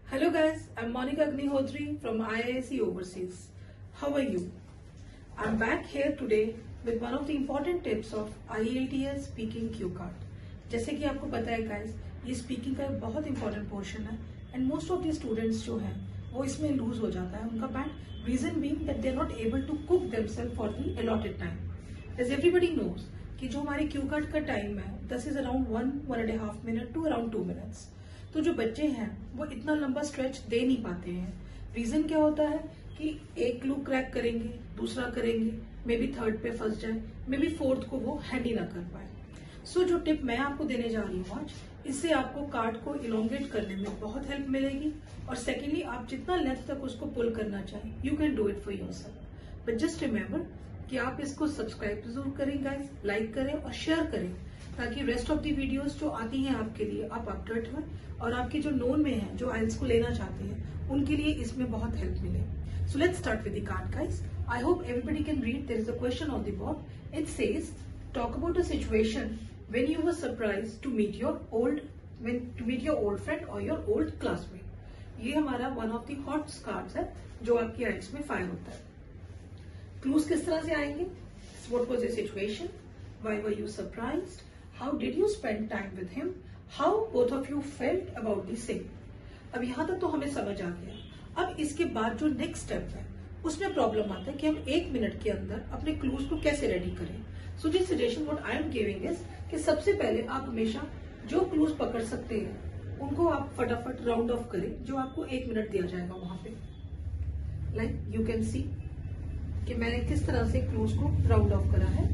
Hello guys, I'm Monica Agnihotri from IISc Overseas. How are you? I'm back here today with one of the important tips of IELTS Speaking Cue Card. जैसे कि आपको पता है guys, ये speaking का एक बहुत important portion है and most of the students जो हैं वो इसमें लूज हो जाता है उनका band, reason being that they are not able to cook themselves for the allotted time. As everybody knows कि जो हमारे क्यू कार्ड का टाइम है this is around 1.5 minute to around 2 minutes. तो जो बच्चे हैं वो इतना लंबा स्ट्रेच दे नहीं पाते हैं. रीजन क्या होता है कि एक क्लू क्रैक करेंगे, दूसरा करेंगे, मे बी थर्ड पे फंस जाए, मे बी फोर्थ को वो हैंडल ना कर पाए. सो जो टिप मैं आपको देने जा रही हूँ आज, इससे आपको कार्ड को इलोंगेट करने में बहुत हेल्प मिलेगी और सेकेंडली आप जितना लेंथ तक उसको पुल करना चाहें you can do it for yourself. But just remember कि आप इसको सब्सक्राइब जरूर करें गाइस, लाइक करें और शेयर करें ताकि रेस्ट ऑफ दी वीडियोस जो आती हैं आपके लिए आप अपडेट हुए और आपके जो नोन में हैं जो आइल्स को लेना चाहते हैं उनके लिए इसमें बहुत हेल्प मिले. So let's start with the card guys. I hope everybody can read. There is a question on the board. It says talk about a situation when you were surprised to meet your old friend or your old classmate. ये हमारा one of the hot cards है जो आपकी आइल्स में fire होता है. Clues किस तरह से आएंगे? What was the situation? Why were you surprised? How did you spend time with him? How both of you felt about the same? अब यहाँ तक तो हमें समझ आ गया. अब इसके बाद जो नेक्स्ट स्टेप है उसमें प्रॉब्लम आता है कि हम 1 मिनट के अंदर अपने क्लूज को कैसे रेडी करें. So this suggestion what I am giving is कि सबसे पहले आप हमेशा जो क्लूज पकड़ सकते हैं उनको आप फटाफट राउंड ऑफ करें जो आपको 1 मिनट दिया जाएगा वहां पे. लाइक यू कैन सी कि मैंने किस तरह से क्लूज को राउंड ऑफ करा है.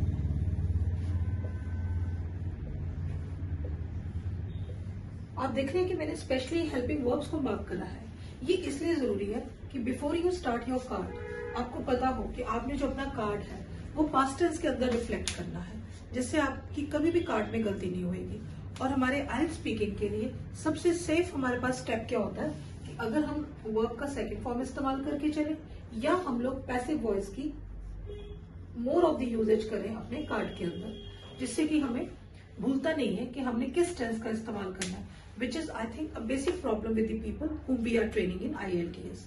आप देख रहे हैं कि मैंने स्पेशली हेल्पिंग वर्ब्स को मार्क करा है. ये इसलिए जरूरी है कि before you start your card आपको पता हो कि आपने जो अपना कार्ड है वो पास्ट टेंस के अंदर रिफ्लेक्ट करना है जिससे आपकी कभी भी कार्ड में गलती नहीं होगी. और हमारे आइल्स स्पीकिंग के लिए सबसे सेफ हमारे पास स्टेप क्या होता है कि अगर हम वर्ब का सेकंड फॉर्म इस्तेमाल करके चले या हम लोग पैसिव वॉइस की मोर ऑफ द यूजेज करें अपने कार्ड के अंदर जिससे कि हमें भूलता नहीं है कि हमने किस टेंस का इस्तेमाल करना है, which is I think a basic problem with the people whom we are training in IELTS.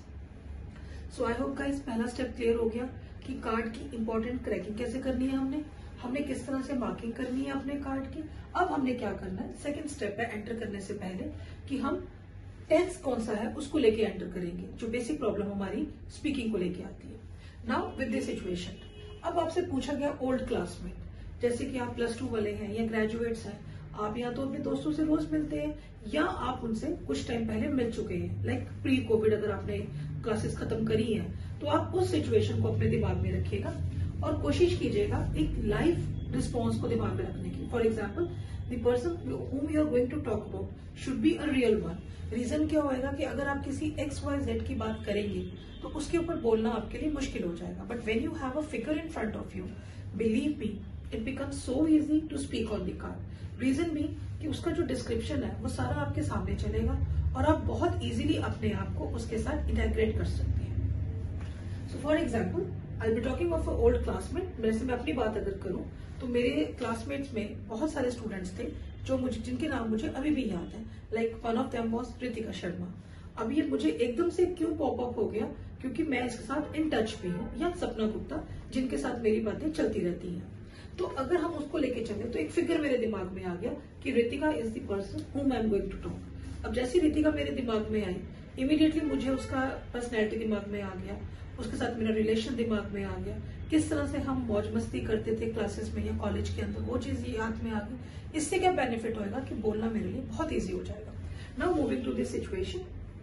So I hope guys पहला स्टेप क्लियर हो गया कि कार्ड की इंपॉर्टेंट क्रैकिंग कैसे करनी है. हमने किस तरह से मार्किंग करनी है अपने कार्ड की. अब हमने क्या करना है, सेकंड स्टेप है एंटर करने से पहले कि हम टेंस कौन सा है उसको लेके एंटर करेंगे जो बेसिक प्रॉब्लम हमारी स्पीकिंग को लेके आती है. नाउ विद दिस सिचुएशन अब आपसे पूछा गया ओल्ड क्लासमेट, जैसे कि आप +2 वाले हैं या ग्रेजुएट्स हैं, आप या तो अपने दोस्तों से रोज मिलते हैं या आप उनसे कुछ टाइम पहले मिल चुके हैं. लाइक प्री कोविड अगर आपने क्लासेस खत्म करी हैं तो आप उस सिचुएशन को अपने दिमाग में रखिएगा और कोशिश कीजिएगा एक लाइव रिस्पॉन्स को दिमाग में रखने की. For example the person whom you are going to talk about should be a real one. Reason क्या होएगा कि अगर आप किसी XYZ की बात करेंगे तो उसके ऊपर बोलना आपके लिए मुश्किल हो जाएगा. But when you have a figure in front of you, believe me it becomes so easy to speak on the card. Reason भी कि उसका जो डिस्क्रिप्शन है वो सारा आपके सामने चलेगा और आप बहुत इजीली अपने आप को उसके साथ इंटेग्रेट कर सकते हैं. So for example I be talking of a old classmate. वैसे मैं अपनी बात अगर करूं तो मेरे क्लासमेट्स में बहुत सारे स्टूडेंट्स थे जिनके नाम मुझे अभी भी याद है. Like one of them was Ritika Sharma. अब ये मुझे एकदम से क्यों पॉप अप हो गया क्योंकि मैं इसके साथ इन टच पे हूँ, या सपना गुप्ता जिनके साथ मेरी बातें चलती रहती हैं. तो अगर हम उसको लेके चले तो एक फिगर मेरे दिमाग में आ गया कि Ritika is the person whom I am going to talk. अब जैसी रितिका मेरे दिमाग में आई इमीडिएटली मुझे उसका पर्सनैलिटी दिमाग में आ गया, उसके साथ मेरा रिलेशन दिमाग में आ गया, किस तरह से हम मौज मस्ती करते थे क्लासेस में या कॉलेज के अंदर, वो चीज याद में आ गई. इससे क्या बेनिफिट होगा कि बोलना मेरे लिए बहुत ईजी हो जाएगा. Now moving to this situation.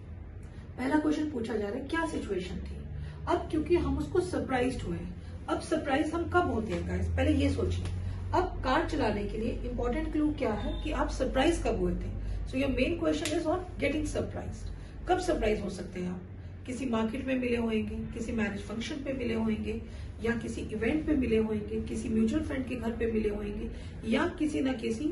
पहला क्वेश्चन पूछा जा रहा है क्या सिचुएशन थी. अब क्योंकि हम उसको सरप्राइज हुए हैं, अब सरप्राइज हम कब होते हैं गाइस, पहले ये सोचिए. अब कार्ड चलाने के लिए इंपॉर्टेंट क्लू क्या है कि आप सरप्राइज कब हुए थे. So your main question is on getting surprised. कब सरप्राइज हो सकते हैं आप? किसी मार्केट में मिले होंगे, किसी मैरिज फंक्शन पे मिले होंगे, या किसी इवेंट पे मिले होंगे, किसी म्यूचुअल फ्रेंड के घर पे मिले होंगे, या किसी ना किसी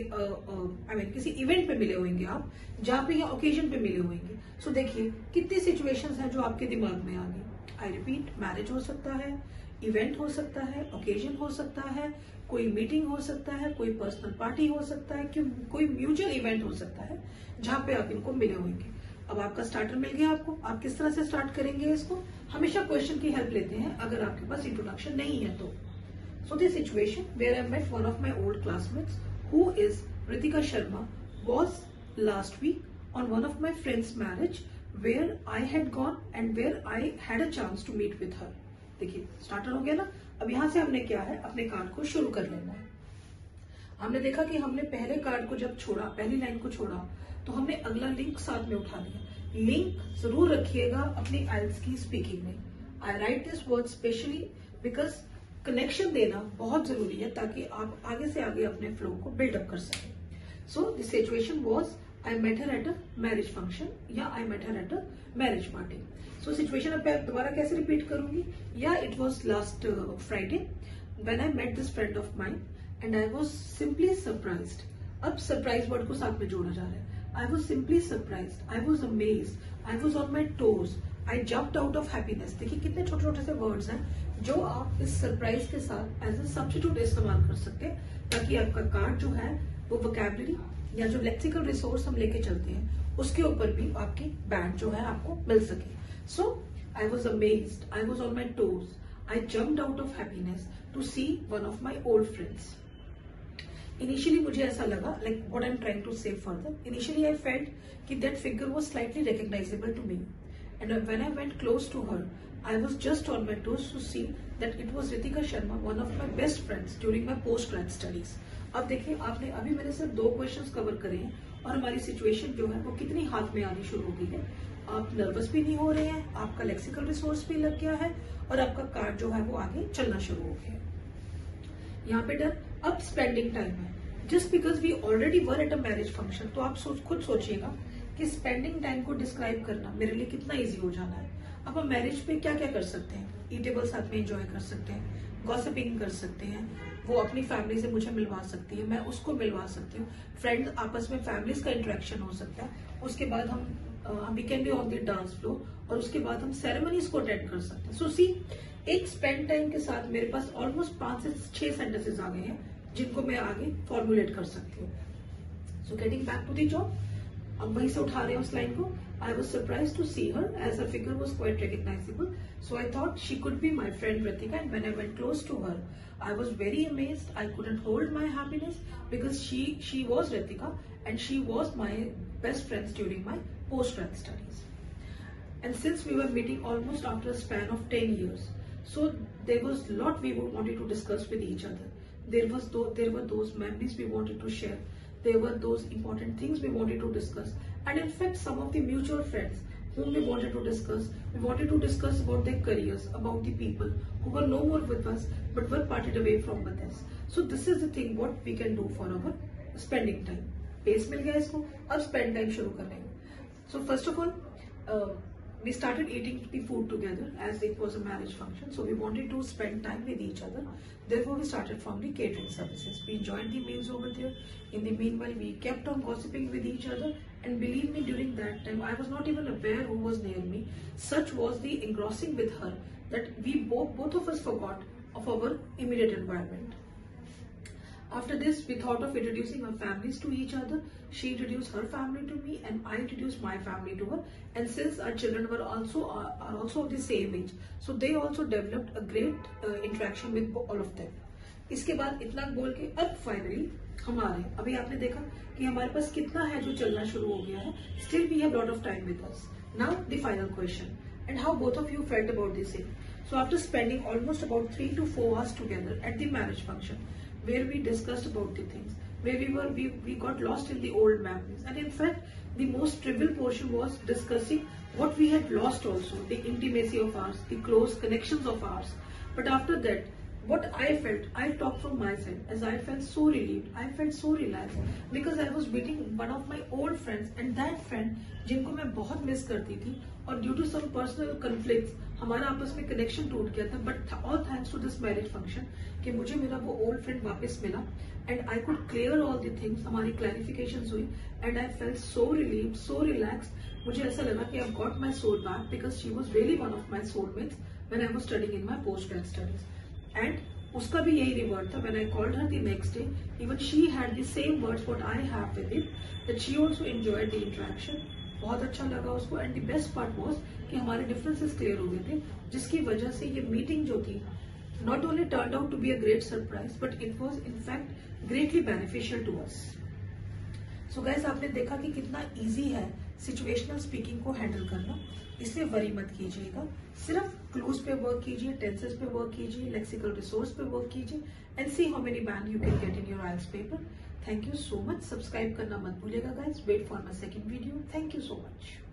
किसी इवेंट पे मिले होंगे आप जहां पे या ओकेजन पे मिले होंगे. सो देखिए कितनी सिचुएशंस हैं जो आपके दिमाग में आ गई. आई रिपीट, मैरिज हो सकता है, इवेंट हो सकता है, ओकेजन हो सकता है, कोई मीटिंग हो सकता है, कोई पर्सनल पार्टी हो सकता है, कोई म्यूचुअल इवेंट हो सकता है जहां पे आप इनको मिले होंगे. अब आपका स्टार्टर मिल गया आपको, आप किस तरह से स्टार्ट करेंगे इसको? हमेशा क्वेश्चन की हेल्प लेते हैं अगर आपके पास इंट्रोडक्शन नहीं है तो. So the situation where I met one of my old classmates, who is Ritika Sharma, was last week on one of my friend's marriage, where I had gone and where I had a chance to meet with her. देखिए starter हो गया ना. अब यहाँ से हमने क्या है, अपने कार्ड को शुरू कर लेना है. हमने देखा कि हमने पहले कार्ड को जब छोड़ा, पहली लाइन को छोड़ा, तो हमने अगला लिंक साथ में उठा लिया. लिंक जरूर रखिएगा अपनी आइल्स की स्पीकिंग में. I write this word specially because connection देना बहुत जरूरी है ताकि आप आगे से आगे अपने फ्लो को बिल्डअप कर सकें. So the situation was I met her at a marriage function या I met her at a marriage party. So situation अब मैं दोबारा कैसे रिपीट करूंगी? या it was last Friday when I met this friend of mine and I was simply surprised. अब surprise word को साथ में जोड़ा जा रहा है. I was simply surprised, I was amazed, I was on my toes, I jumped out of happiness. देखिए कितने छोटे छोटे से वर्ड्स हैं जो आप इस सरप्राइज के साथ एज ए सब्स्टिट्यूट इस्तेमाल कर सकते हैं ताकि आपका कार्ड जो है वो वोकैबुलरी या जो लेक्सिकल रिसोर्स हम लेके चलते हैं उसके ऊपर भी आपकी बैंड जो है आपको मिल सके. So I was amazed, I was on my toes, I jumped out of happiness to see one of my old friends. Initially मुझे ऐसा लगा, like what I am trying to say further, initially I felt कि that figure was slightly recognizable to me. And when I went close to her, I was just on my toes to see that it was Ritika Sharma, one of my best friends during my post-grad studies. अब देखिए आपने अभी मैंने सिर्फ 2 questions cover करे हैं और हमारी सिचुएशन जो है वो कितनी हाथ में आनी शुरू हो गई है. आप नर्वस भी नहीं हो रहे हैं, आपका लेक्सिकल रिसोर्स भी लग गया है और आपका कार्ड जो है वो आगे चलना शुरू हो गया है. यहाँ पे डर. अब स्पेंडिंग टाइम है. Just because we already were at a marriage function, तो आप खुद सोचिएगा कि स्पेंडिंग टाइम को डिस्क्राइब करना मेरे लिए कितना इजी हो जाना है. अब हम मैरिज पे क्या क्या कर सकते हैं? ईटेबल साथ में एंजॉय कर सकते हैं, गॉसिपिंग कर सकते हैं, वो अपनी फैमिली से मुझे मिलवा सकती है, मैं उसको मिलवा सकती हूँ, फ्रेंड्स आपस में फैमिलीज का इंटरेक्शन हो सकता है. उसके बाद हम we can be on the dance floor और उसके बाद हम सेरेमनीज को अटेंड कर सकते हैं. सो सी, एक स्पेंड टाइम के साथ मेरे पास ऑलमोस्ट 5 से 6 सेंटेंसेस आ गए हैं जिनको मैं आगे फॉर्मुलेट कर सकती हूँ. So getting back to the job, अब वहीं से उठा रहे हैं उस लाइन को. I was surprise to see her as her figure was quite recognizable, so I thought she could be my friend Ritika, and when I went close to her, I was very amazed. I couldn't hold my happiness because she was Ritika and she was my best friends during my post-grad studies. And since we were meeting almost after a span of 10 years, so there was a lot we wanted to discuss with each other. There were those memories we wanted to share. There were those important things we wanted to discuss, and in fact some of the mutual friends whom we wanted to discuss about their careers, about the people who were no more with us but were parted away from with us. So this is the thing what we can do for our spending time. Pace मिल गया इसको, अब spend time शुरू कर लेंगे. So first of all, we started eating the food together as it was a marriage function, so we wanted to spend time with each other. Therefore we started from the catering services. We enjoyed the meals over there. In the meanwhile we kept on gossiping with each other, and believe me, during that time I was not even aware who was near me. Such was the engrossing with her that we both of us forgot of our immediate environment. After this, we thought of introducing our families to each other. She introduced her family to me and I introduced my family to her. And since our children were also of the same age, so they also developed a great interaction with all of them. इसके बाद इतना बोल के अब finally हम आ रहे हैं. अभी आपने देखा कि हमारे पास कितना है जो चलना शुरू हो गया है. Still we have lot of time with us. Now the final question, and how both of you felt about this thing. So after spending almost about 3 to 4 hours together at the marriage function, where we discussed about the things, where we got lost in the old memories, and in fact the most trivial portion was discussing what we had lost also, the intimacy of ours, the close connections of ours. But after that, what I felt, I talked from my side, as I felt so relieved, I felt so relaxed, because I was meeting one of my old friends, and that friend जिनको मैं बहुत miss करती थी, और due to some personal conflicts हमारा आपस में connection टूट गया था. But all thanks to this marriage function कि मुझे मेरा वो ओल्ड फ्रेंड वापस मिला, and I could clear all the things. हमारी क्लैरिफिकेशन हुई and I felt so relieved, so relaxed. मुझे ऐसा लगा कि I got my soul back, because she was really one of my soulmates when I was studying in my post grad studies. And उसका भी यही reward था. When I called her the next day, even she had the same words what I have with it, that she also enjoyed the interaction बहुत अच्छा लगा उसको। And the best part was कि हमारे डिफरेंसेस क्लियर हो गए थे, जिसकी वजह से ये मीटिंग जो थी not only turned out to be a great surprise, but it was in fact greatly beneficial to us. So guys, आपने देखा कि कितना इजी है सिचुएशनल स्पीकिंग को हैंडल करना, इसलिए वरी मत कीजिएगा। सिर्फ क्लूज पे वर्क कीजिए, टेंसेस पे वर्क कीजिए, लेक्सिकल रिसोर्स पे वर्क कीजिए and see how many band you can get in your IELTS paper. Thank you so much. Subscribe करना मत भूलिएगा guys. Wait for my second video. Thank you so much.